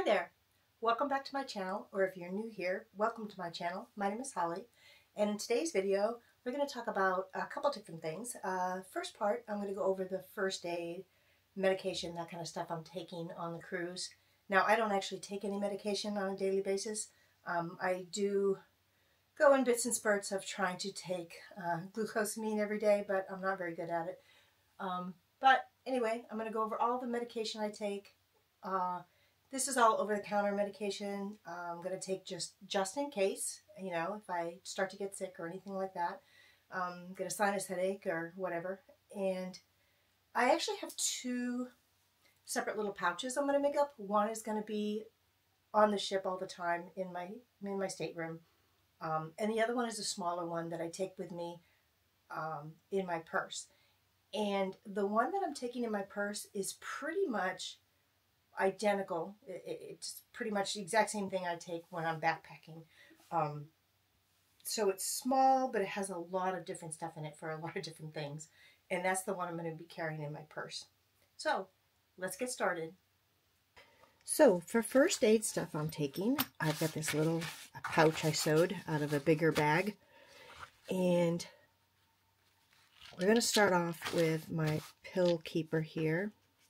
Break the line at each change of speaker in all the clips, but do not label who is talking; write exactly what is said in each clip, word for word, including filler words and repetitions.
there, welcome back to my channel, or if you're new here, welcome to my channel. My name is Holly, and in today's video we're going to talk about a couple different things. Uh, first part, I'm going to go over the first aid, medication, that kind of stuff I'm taking on the cruise. Now, I don't actually take any medication on a daily basis. Um, I do go in bits and spurts of trying to take uh, glucosamine every day, but I'm not very good at it. Um, but anyway, I'm going to go over all the medication I take. Uh, This is all over-the-counter medication. uh, I'm going to take just just in case, you know, if I start to get sick or anything like that, um, get a sinus headache or whatever. And I actually have two separate little pouches I'm going to make up. One is going to be on the ship all the time in my in my stateroom, um, and the other one is a smaller one that I take with me um, in my purse. And the one that I'm taking in my purse is pretty much identical. It's pretty much the exact same thing I take when I'm backpacking. Um, so it's small, but it has a lot of different stuff in it for a lot of different things. And that's the one I'm going to be carrying in my purse. So let's get started. So for first aid stuff I'm taking, I've got this little pouch I sewed out of a bigger bag. And we're going to start off with my pill keeper here.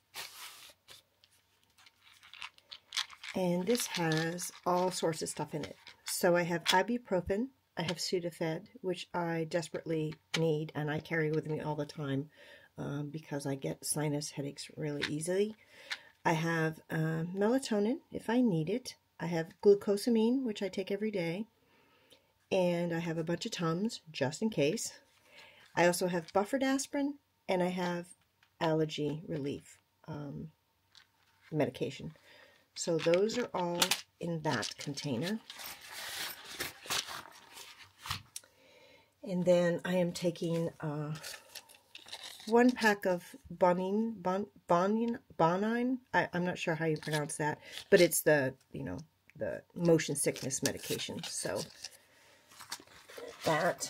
And this has all sorts of stuff in it. So I have ibuprofen, I have Sudafed, which I desperately need and I carry with me all the time um, because I get sinus headaches really easily. I have uh, melatonin if I need it. I have glucosamine, which I take every day. And I have a bunch of Tums, just in case. I also have buffered aspirin, and I have allergy relief um, medication. So those are all in that container. And then I am taking uh, one pack of Bonine, bon, Bonine, Bonine. I, I'm not sure how you pronounce that, but it's the, you know, the motion sickness medication. So that.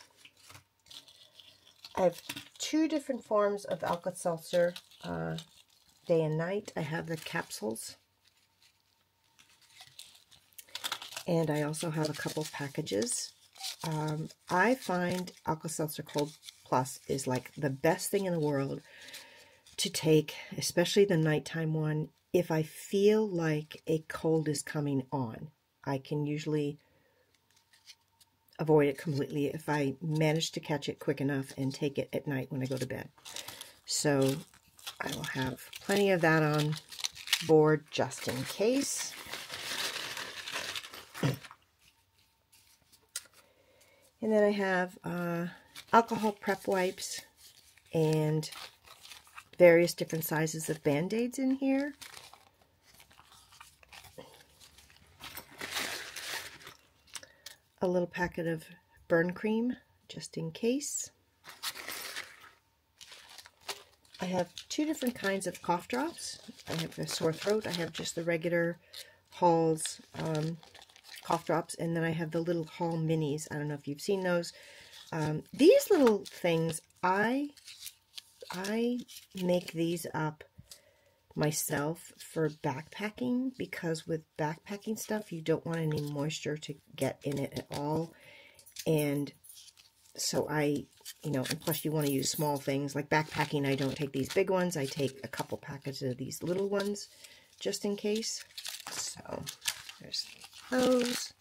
I have two different forms of Alka-Seltzer, uh, day and night. I have the capsules. And I also have a couple packages. Um, I find Alka-Seltzer Cold Plus is like the best thing in the world to take, especially the nighttime one, if I feel like a cold is coming on. I can usually avoid it completely if I manage to catch it quick enough and take it at night when I go to bed. So I will have plenty of that on board just in case. And then I have uh, alcohol prep wipes and various different sizes of Band-Aids in here. A little packet of burn cream, just in case. I have two different kinds of cough drops. I have a sore throat. I have just the regular Hall's um, cough drops, and then I have the little Hall minis. I don't know if you've seen those. Um, these little things, I I make these up myself for backpacking, because with backpacking stuff you don't want any moisture to get in it at all. And so I, you know, and plus you want to use small things. Like backpacking, I don't take these big ones. I take a couple packets of these little ones just in case. So there's those.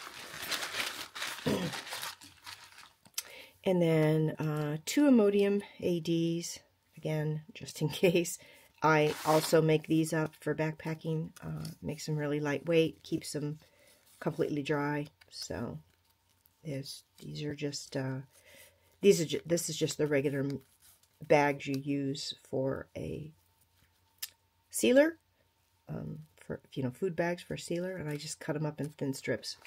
And then uh, two Imodium A Ds, again, just in case. I also make these up for backpacking. Uh, makes them really lightweight, keeps them completely dry. So there's, these are just uh, these are ju this is just the regular bags you use for a sealer, um, for you know food bags for a sealer, and I just cut them up in thin strips.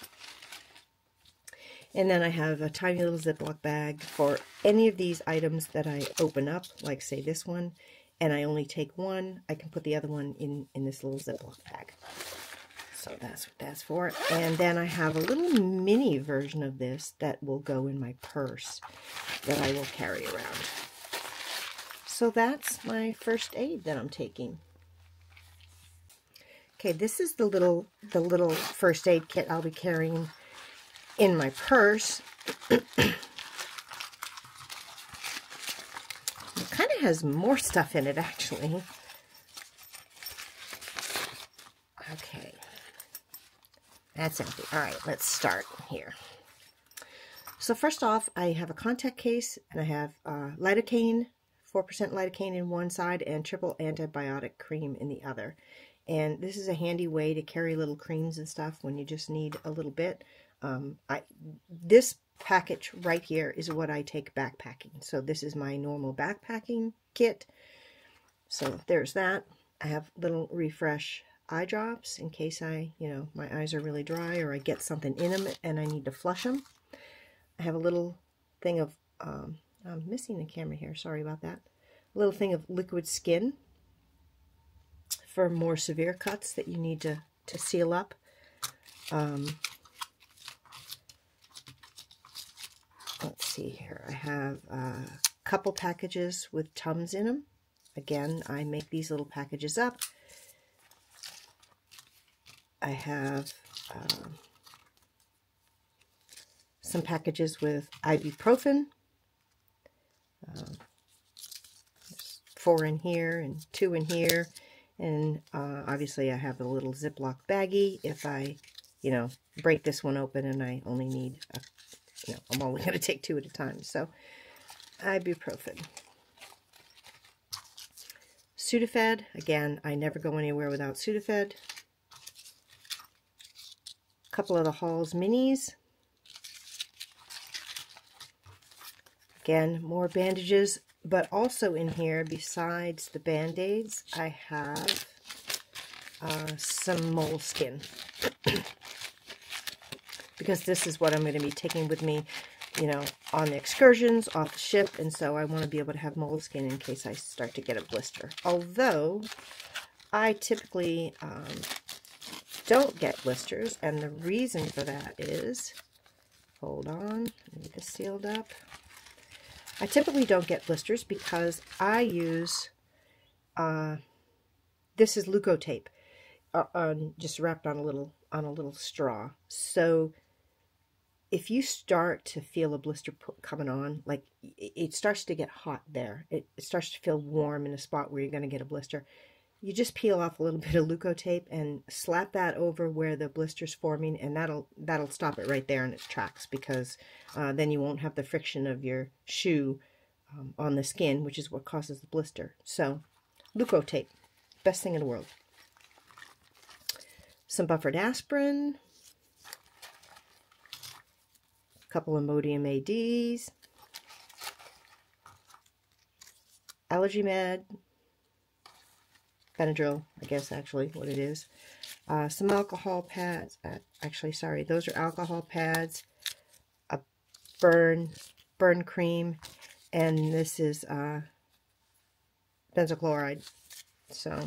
And then I have a tiny little Ziploc bag for any of these items that I open up, like say this one, and I only take one. I can put the other one in, in this little Ziploc bag. So that's what that's for. And then I have a little mini version of this that will go in my purse that I will carry around. So that's my first aid that I'm taking. Okay, this is the little the little first aid kit I'll be carrying in my purse. It kind of has more stuff in it, actually. Okay, that's empty. All right, let's start here. So first off, I have a contact case, and I have uh, lidocaine, four percent lidocaine in one side, and triple antibiotic cream in the other. And this is a handy way to carry little creams and stuff when you just need a little bit. Um, I this package right here is what I take backpacking. So this is my normal backpacking kit. So there's that. I have little refresh eye drops in case I, you know, my eyes are really dry or I get something in them and I need to flush them. I have a little thing of, um, I'm missing the camera here, sorry about that. A little thing of liquid skin for more severe cuts that you need to, to seal up. Um, let's see here. I have a couple packages with Tums in them. Again, I make these little packages up. I have um, some packages with ibuprofen. Um, there's four in here and two in here. And uh, obviously I have a little Ziploc baggie if I, you know, break this one open and I only need, a, you know, I'm only going to take two at a time. So, ibuprofen. Sudafed. Again, I never go anywhere without Sudafed. A couple of the Halls Minis. Again, more bandages. But also in here, besides the Band-Aids, I have uh, some moleskin. Because this is what I'm going to be taking with me, you know, on the excursions, off the ship. And so I want to be able to have moleskin in case I start to get a blister. Although, I typically um, don't get blisters. And the reason for that is, hold on, let me get this sealed up. I typically don't get blisters because I use, uh, this is Leukotape, uh, on, just wrapped on a little on a little straw. So if you start to feel a blister coming on, like it starts to get hot there, it, it starts to feel warm in a spot where you're going to get a blister, you just peel off a little bit of Leukotape and slap that over where the blister's forming, and that'll that'll stop it right there in its tracks, because uh, then you won't have the friction of your shoe um, on the skin, which is what causes the blister. So, Leukotape, best thing in the world. Some buffered aspirin, a couple of Imodium A Ds, Allergy Med, Benadryl, I guess actually what it is. Uh, some alcohol pads. Uh, actually, sorry, those are alcohol pads. A burn, burn cream, and this is uh, benzoyl chloride. So,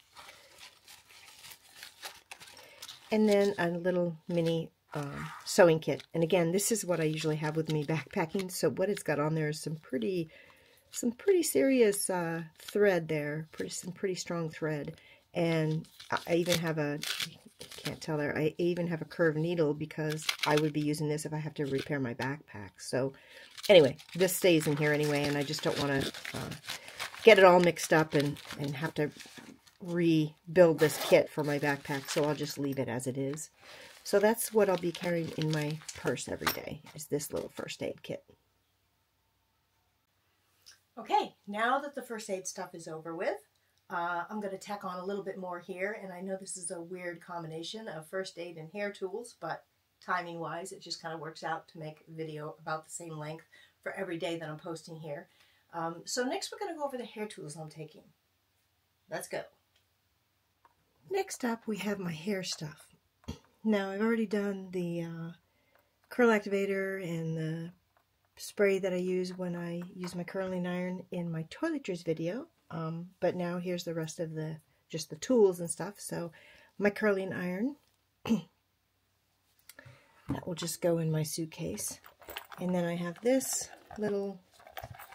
and then a little mini um, sewing kit. And again, this is what I usually have with me backpacking. So what it's got on there is some pretty. Some pretty serious uh, thread there, pretty some pretty strong thread, and I even have a, you can't tell there, I even have a curved needle because I would be using this if I have to repair my backpack. So anyway, this stays in here anyway, and I just don't want to uh, get it all mixed up and, and have to rebuild this kit for my backpack, so I'll just leave it as it is. So that's what I'll be carrying in my purse every day, is this little first aid kit. Okay, now that the first aid stuff is over with, uh, I'm going to tack on a little bit more here, and I know this is a weird combination of first aid and hair tools, but timing-wise, it just kind of works out to make a video about the same length for every day that I'm posting here. Um, so next we're going to go over the hair tools I'm taking. Let's go. Next up, we have my hair stuff. Now, I've already done the uh, curl activator and the spray that I use when I use my curling iron in my toiletries video, um, but now here's the rest of the just the tools and stuff. So my curling iron, that will just go in my suitcase, and then I have this little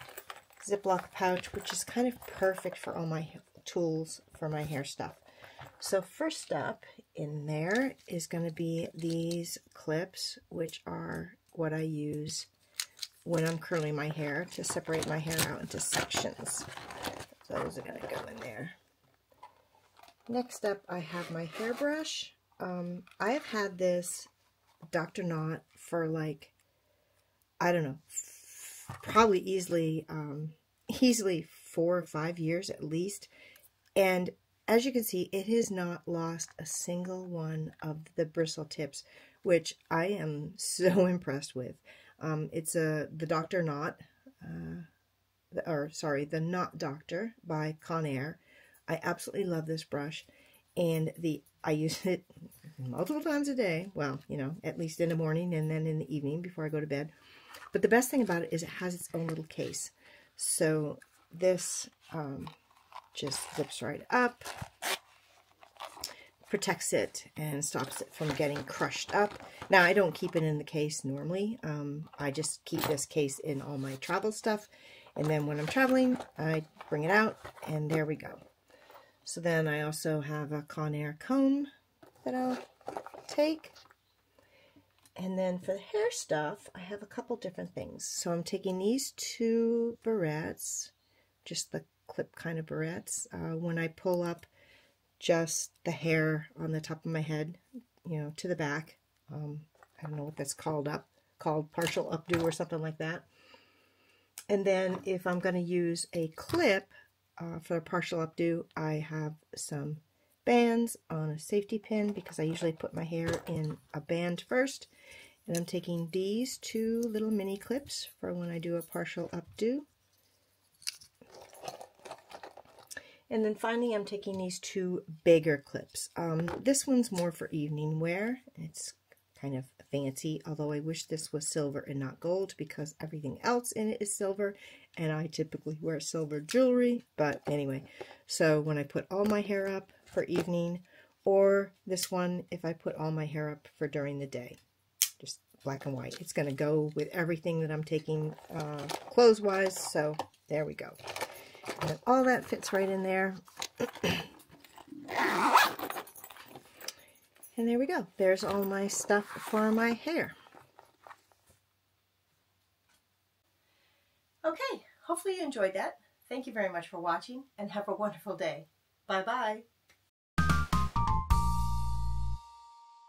Ziploc pouch, which is kind of perfect for all my tools for my hair stuff. So first up in there is going to be these clips, which are what I use when I'm curling my hair to separate my hair out into sections. So those are going to go in there. Next up, I have my hairbrush. Um, I've had this Doctor Knot for like, I don't know, probably easily, um, easily four or five years at least. And as you can see, it has not lost a single one of the bristle tips, which I am so impressed with. Um, it's a the Doctor Knot, uh, the, or sorry, the Knot Doctor by Conair. I absolutely love this brush, and the I use it multiple times a day. Well, you know, at least in the morning and then in the evening before I go to bed. But the best thing about it is it has its own little case. So this um, just zips right up, protects it, and stops it from getting crushed up. Now, I don't keep it in the case normally. Um, I just keep this case in all my travel stuff. And then when I'm traveling, I bring it out, and there we go. So then I also have a Conair comb that I'll take. And then for the hair stuff, I have a couple different things. So I'm taking these two barrettes, just the clip kind of barrettes. Uh, when I pull up just the hair on the top of my head, you know, to the back. Um, I don't know what that's called up, called partial updo or something like that. And then if I'm going to use a clip uh, for a partial updo, I have some bands on a safety pin because I usually put my hair in a band first. And I'm taking these two little mini clips for when I do a partial updo. And then finally, I'm taking these two bigger clips. Um, this one's more for evening wear. It's kind of fancy, although I wish this was silver and not gold because everything else in it is silver, and I typically wear silver jewelry. But anyway, so when I put all my hair up for evening, or this one if I put all my hair up for during the day, just black and white. It's going to go with everything that I'm taking uh, clothes-wise, so there we go. And all that fits right in there. And there we go. There's all my stuff for my hair. Okay, hopefully you enjoyed that. Thank you very much for watching, and have a wonderful day. Bye-bye.